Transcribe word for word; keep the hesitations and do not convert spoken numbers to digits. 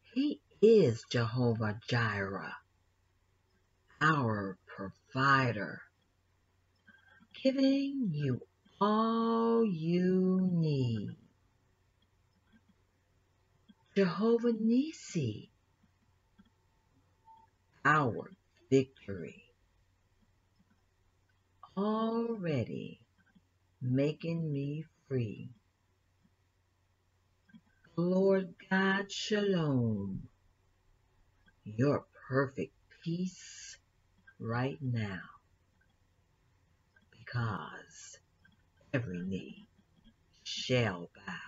He is Jehovah Jireh, our provider, giving you all you need. Jehovah Nissi, our victory, already making me free. Lord God Shalom, your perfect peace right now, because every knee shall bow